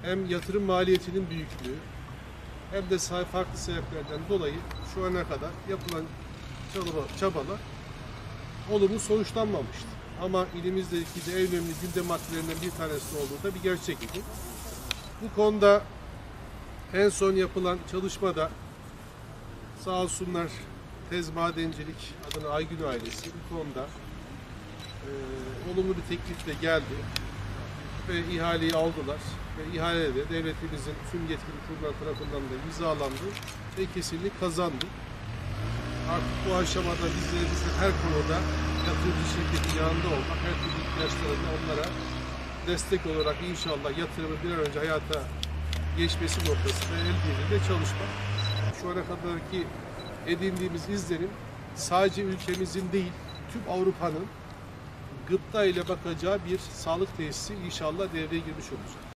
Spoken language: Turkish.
hem yatırım maliyetinin büyüklüğü hem de farklı sebeplerden dolayı şu ana kadar yapılan çabalar olumlu sonuçlanmamıştı. Ama ilimizdeki de en önemli gündem maddelerinden bir tanesi olduğu da bir gerçek idi. Bu konuda en son yapılan çalışmada sağ olsunlar Tez Madencilik adına Aygün ailesi bu konuda olumlu bir teklifle geldi ve ihaleyi aldılar ve ihalede devletimizin tüm yetkili kurumlar tarafından da imzalandı ve kesinlik kazandı. Artık bu aşamada bizlerimizin her konuda yatırımcı şirketin yanında olmak, her türlü ihtiyaçlarında onlara destek olarak inşallah yatırımı bir an önce hayata geçmesi noktasında el birliğiyle çalışmak. Şu ana kadarki edindiğimiz izlenim sadece ülkemizin değil, tüm Avrupa'nın gıpta ile bakacağı bir sağlık tesisi inşallah devreye girmiş olacak.